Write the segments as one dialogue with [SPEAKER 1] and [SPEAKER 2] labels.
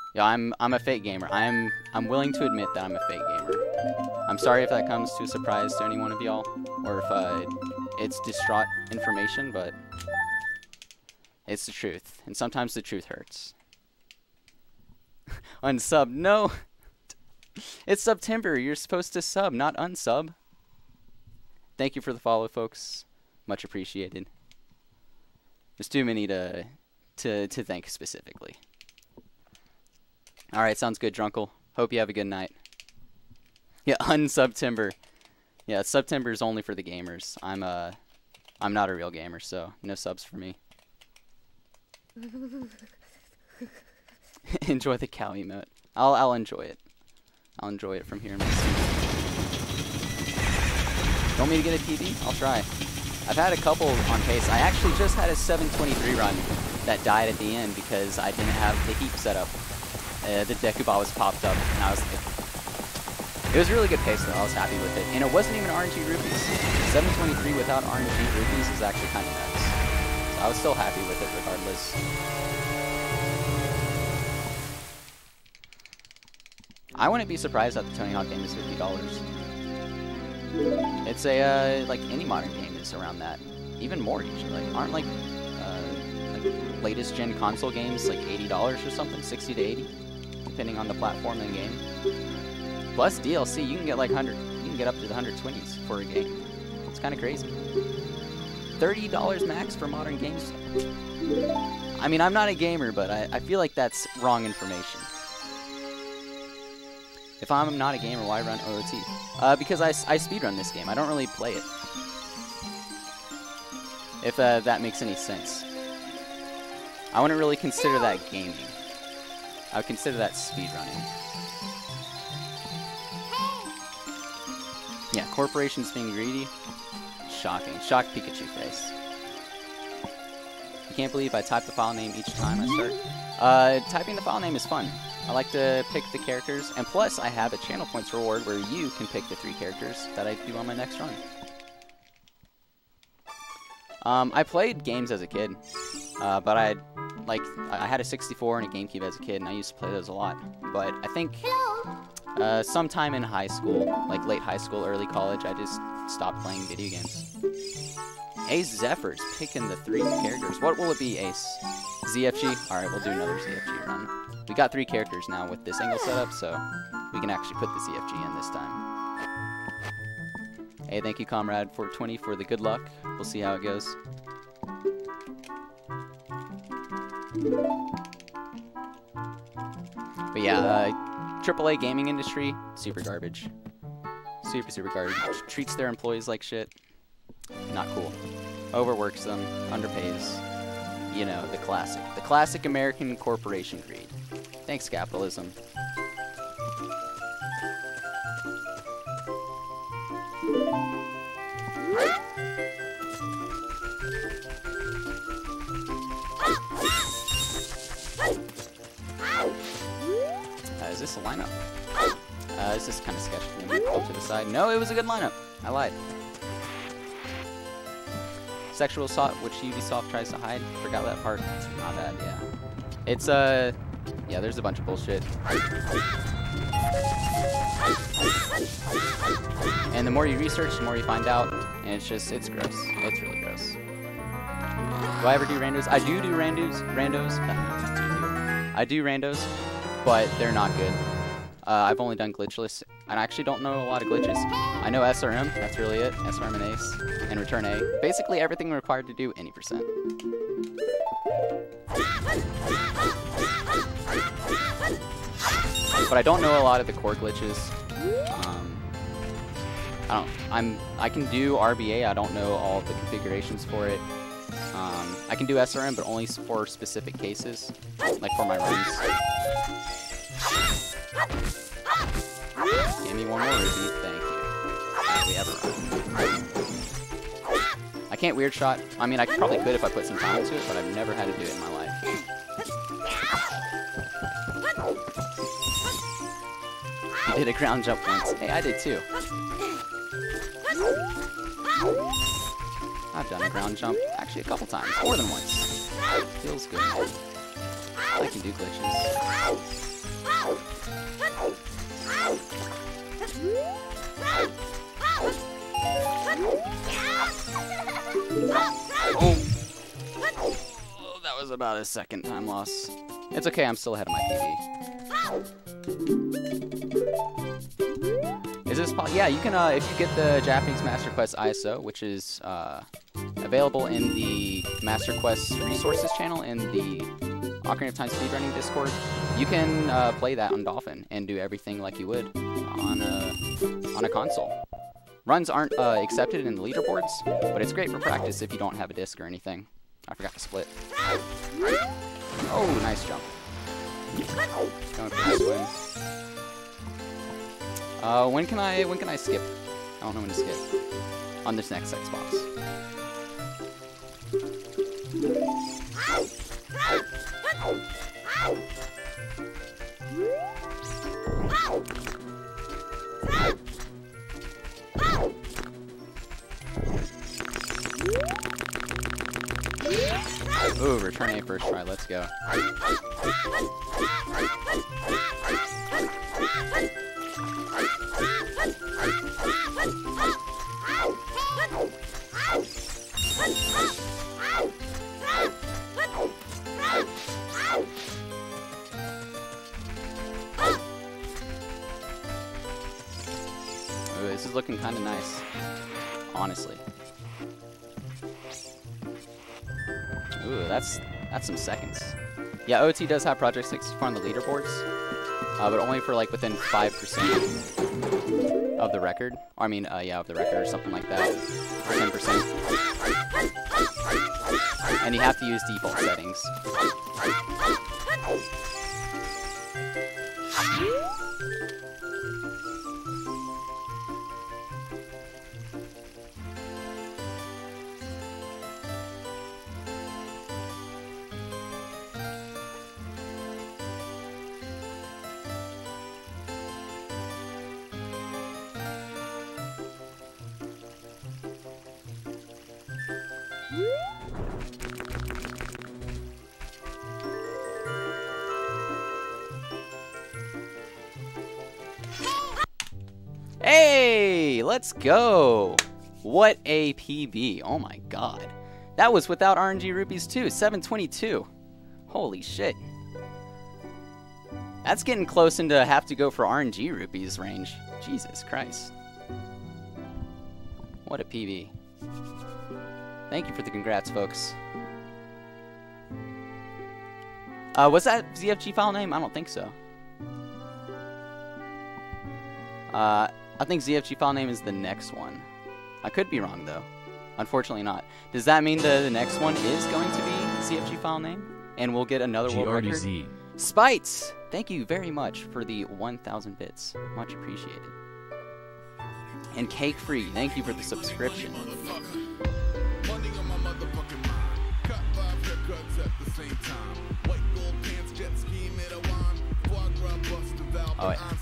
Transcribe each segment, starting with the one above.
[SPEAKER 1] Yeah, I'm a fake gamer. I'm willing to admit that I'm a fake gamer. I'm sorry if that comes to a surprise to any one of y'all, or if it's distraught information, but it's the truth, and sometimes the truth hurts. Unsub, no. It's September. You're supposed to sub, not unsub. Thank you for the follow, folks. Much appreciated. There's too many to thank specifically. All right, sounds good, Drunkle. Hope you have a good night. Yeah, unsubtember. Yeah, September is only for the gamers. I'm not a real gamer, so no subs for me. Enjoy the cow emote. I'll enjoy it. I'll enjoy it from here in my seat. Want me to get a TV? I'll try. I've had a couple on pace. I actually just had a 723 run that died at the end because I didn't have the heap set up. The Deku was popped up, and I was like, it was a really good pace though. I was happy with it, and it wasn't even RNG rupees. 723 without RNG rupees is actually kind of nuts. So I was still happy with it regardless. I wouldn't be surprised that the Tony Hawk game is $50. It's a like any modern game is around that, even more usually. Like, aren't like latest gen console games like $80 or something, 60 to 80, depending on the platform and game. Plus DLC, you can get like 100. You can get up to the 120s for a game. It's kind of crazy. $30 max for modern games. I mean, I'm not a gamer, but I feel like that's wrong information. If I'm not a gamer, why run OOT? Because I speedrun this game. I don't really play it. If that makes any sense. I wouldn't really consider that gaming. I would consider that speedrunning. Yeah, corporations being greedy. Shocking. Shock Pikachu face. You can't believe I type the file name each time I start. Typing the file name is fun. I like to pick the characters, and plus I have a channel points reward where you can pick the 3 characters that I do on my next run. I played games as a kid, but I had a 64 and a GameCube as a kid, and I used to play those a lot. But I think sometime in high school, like late high school, early college, I just stopped playing video games. Ace Zephyr's picking the 3 characters. What will it be, Ace? ZFG? Alright, we'll do another ZFG run. We got 3 characters now with this angle setup, so we can actually put the ZFG in this time. Hey, thank you, Comrade 420, for the good luck. We'll see how it goes. But yeah, AAA gaming industry, super garbage. Super garbage. Treats their employees like shit. Not cool. Overworks them, underpays. You know, the classic. The classic American corporation greed. Thanks, capitalism. Is this a lineup? This is kind of sketchy. Maybe go to the side. No, it was a good lineup. I lied. Sexual assault, which Ubisoft tries to hide. Forgot that part. Not bad, yeah. It's, yeah, there's a bunch of bullshit. And the more you research, the more you find out. And it's just, it's gross. It's really gross. Do I ever do randos? I do randos. I do randos, but they're not good. I've only done glitchless, and I actually don't know a lot of glitches. I know SRM, that's really it. SRM and Ace, and Return A. Basically everything required to do any percent. But I don't know a lot of the core glitches. I can do RBA, I don't know all the configurations for it. I can do SRM, but only for specific cases, like for my runs. Give me one more rupee, thank you. We have a run. I can't weird shot. I mean, I probably could if I put some time into it, but I've never had to do it in my life. You did a ground jump once. Hey, I did too. I've done a ground jump actually a couple times, more than once. Feels good. I can do glitches. Oh, that was about a second time loss. It's okay, I'm still ahead of my PB. Is this yeah, you can, if you get the Japanese Master Quest ISO, which is available in the Master Quest Resources channel in the Ocarina of Time Speedrunning Discord, you can play that on Dolphin and do everything like you would on a console. Runs aren't accepted in the leaderboards, but it's great for practice if you don't have a disc or anything. I forgot to split. Oh, nice jump. Going for this win. When can I skip? I don't know when to skip. On this next Xbox. Ooh, return A first try, let's go. Ooh, this is looking kind of nice, honestly. Ooh, that's some seconds. Yeah, OT does have Project 64 on the leaderboards, but only for like within 5% of the record. Or, I mean, yeah, of the record or something like that. Or 10%. And you have to use default settings. Hey, let's go. What a PB. Oh my god. That was without RNG rupees too. 722. Holy shit. That's getting close into have to go for RNG rupees range. Jesus Christ. What a PB. Thank you for the congrats, folks. Was that ZFG file name? I don't think so. I think ZFG file name is the next one. I could be wrong, though. Unfortunately not. Does that mean the next one is going to be ZFG file name? And we'll get another world record? Spites! Thank you very much for the 1,000 bits. Much appreciated. And Cake Free, thank you for the subscription. Oh, yeah.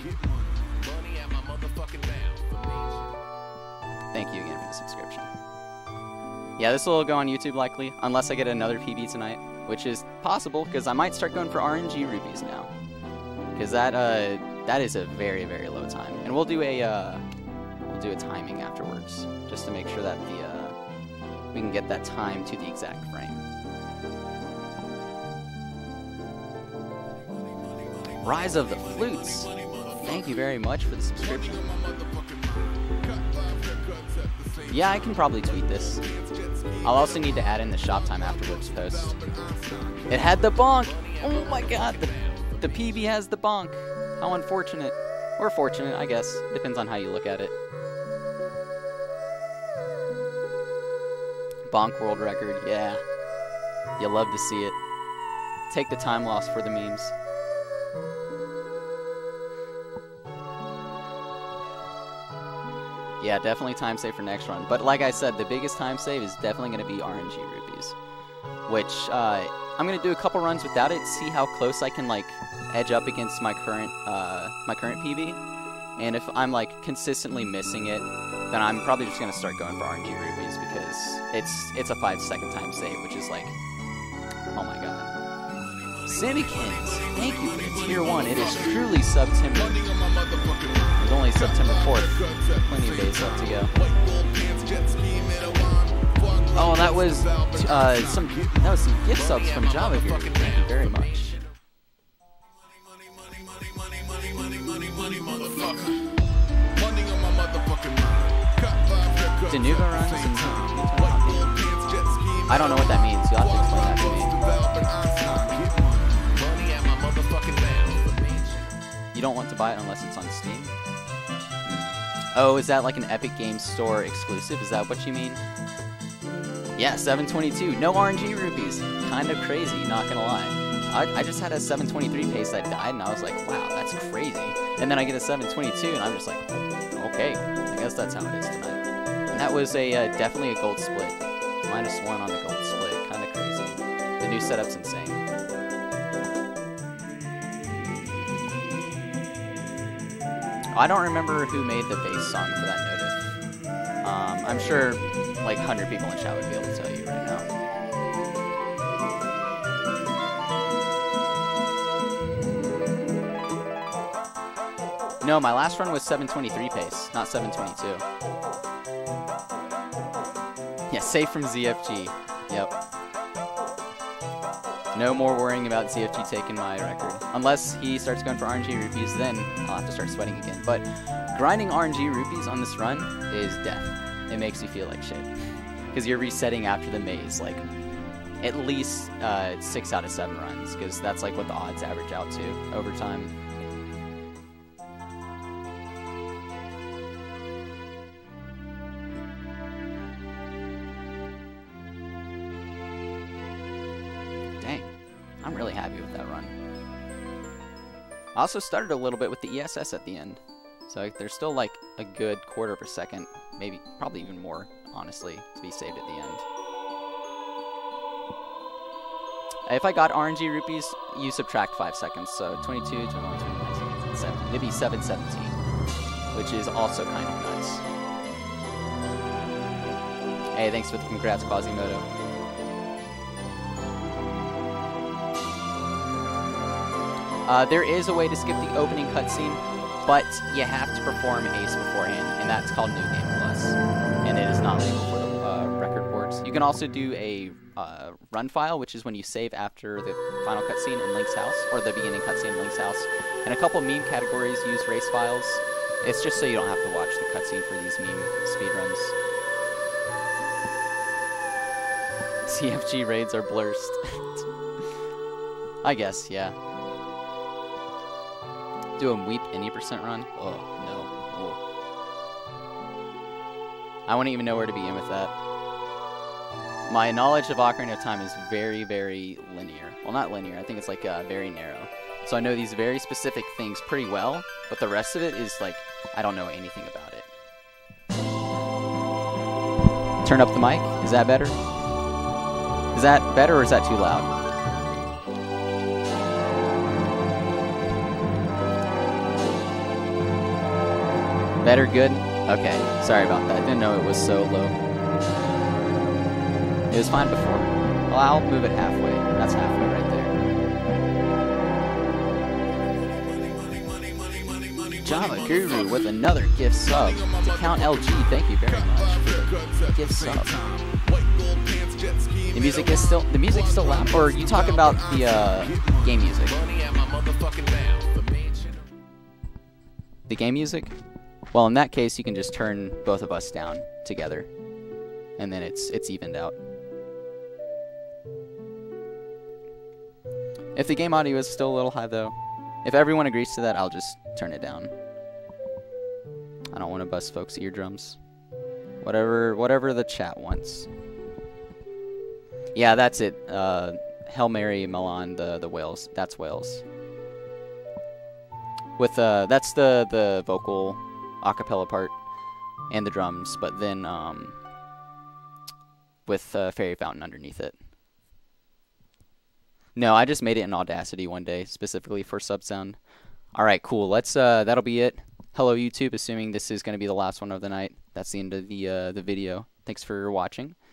[SPEAKER 1] Thank you again for the subscription. Yeah, this will go on YouTube likely, unless I get another PB tonight, which is possible, because I might start going for RNG rupees now. Because that is a very, very low time. And we'll do a timing afterwards, just to make sure that we can get that time to the exact frame. Rise of the Flutes! Thank you very much for the subscription. Yeah, I can probably tweet this. I'll also need to add in the shop time afterwards post. It had the bonk! Oh my god, the PB has the bonk. How unfortunate. Or fortunate, I guess. Depends on how you look at it. Bonk world record, yeah. You love to see it. Take the time loss for the memes. Yeah, definitely time save for next run. But like I said, the biggest time save is definitely going to be RNG rupees. Which, I'm going to do a couple runs without it, see how close I can, like, edge up against my current PB. And if I'm, like, consistently missing it, then I'm probably just going to start going for RNG rupees because it's a 5-second time save, which is, like, oh my god. Sinnykins, thank you for the tier 1. It is truly September. It's only September 4th. Plenty of days left to go. Oh, that was some gift subs from Java here. Thank you very much. Danuga runs and I don't know what that means. You'll have to explain that to me. You don't want to buy it unless it's on Steam? Oh, is that like an Epic Games Store exclusive? Is that what you mean? Yeah, 722. No RNG rupees. Kind of crazy, not gonna lie. I just had a 723 pace that died, and I was like, wow, that's crazy. And then I get a 722, and I'm just like, oh, okay, I guess that's how it is tonight. And that was a definitely a gold split. -1 on the gold split. Kind of crazy. The new setup's insane. I don't remember who made the bass song for that notif. I'm sure like 100 people in chat would be able to tell you right now. No, my last run was 723 pace, not 722. Yeah, safe from ZFG. Yep. No more worrying about ZFG taking my record. Unless he starts going for RNG rupees, then I'll have to start sweating again. But grinding RNG rupees on this run is death. It makes you feel like shit. Because you're resetting after the maze, like, at least 6 out of 7 runs. Because that's like what the odds average out to over time. I'm really happy with that run. I also started a little bit with the ESS at the end. So there's still like a good 1/4 of a second, maybe, probably even more, honestly, to be saved at the end. If I got RNG rupees, you subtract 5 seconds. So 22, 21, 29, 7, it'd be 717, which is also kind of nuts. Hey, thanks for the congrats, Quasimodo. There is a way to skip the opening cutscene, but you have to perform Ace beforehand, and that's called New Game Plus, and it is not legal for the record boards. You can also do a run file, which is when you save after the final cutscene in Link's house, or the beginning cutscene in Link's house. And a couple meme categories use race files. It's just so you don't have to watch the cutscene for these meme speedruns. CFG raids are blurst. I guess, yeah. Do a weep any % run? Oh, no. Oh. I wouldn't even know where to begin with that. My knowledge of Ocarina of Time is very, very linear. Well, not linear. I think it's like very narrow. So I know these very specific things pretty well, but the rest of it is like, I don't know anything about it. Turn up the mic. Is that better? Is that better or is that too loud? Better? Good? Okay. Sorry about that. I didn't know it was so low. It was fine before. Well, I'll move it halfway. That's halfway right there. Java Guru with another gift sub. To Count LG, thank you very much for the gift sub. The music is still loud. Or are you talking about the game music? The game music? Well, in that case, you can just turn both of us down together, and then it's evened out. If the game audio is still a little high, though, if everyone agrees to that, I'll just turn it down. I don't want to bust folks' eardrums. Whatever the chat wants. Yeah, that's it. Hail Mary, Milan, the whales. That's whales. With that's the vocal acapella part and the drums, but then with Fairy Fountain underneath it. No, I just made it in Audacity one day specifically for sub sound. All right, cool. Let's that'll be it. Hello YouTube, assuming this is going to be the last one of the night. That's the end of the video. Thanks for watching.